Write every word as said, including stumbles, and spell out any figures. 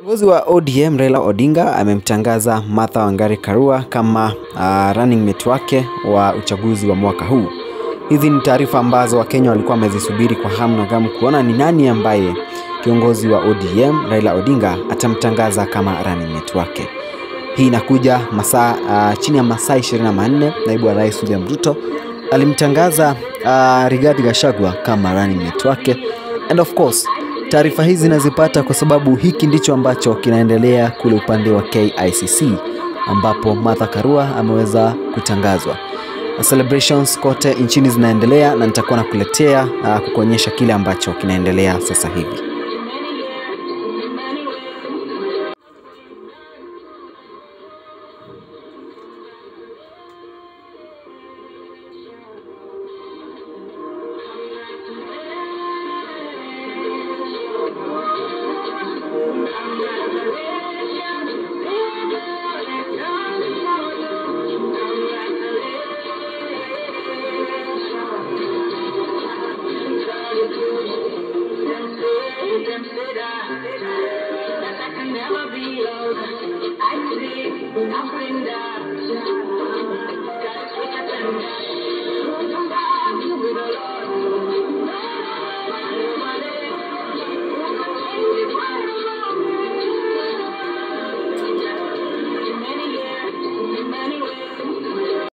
Kiongozi wa O D M Raila Odinga amemtangaza Martha Wangari Karua kama uh, running mate wake wa uchaguzi wa mwaka huu. Hizi ni taarifa ambazo Wakenya walikuwa wamezisubiri kwa hamu na gamu kuona ni nani ambaye kiongozi wa O D M Raila Odinga atamtangaza kama running mate wake. Hii inakuja masaa uh, chini ya masaa ishirini na manne. Naibu wa Rais William Ruto alimtangaza uh, Rigathi Gachagua kama running mate wake, and of course taarifa hizi nazipata kwa sababu hiki ndicho ambacho kinaendelea kule upande wa K I C C, ambapo Martha Karua ameweza kutangazwa. Celebrations kote nchini zinaendelea na nitakuwa nakuletea uh, kukuonyesha kile ambacho kinaendelea sasa hivi. I see, I'm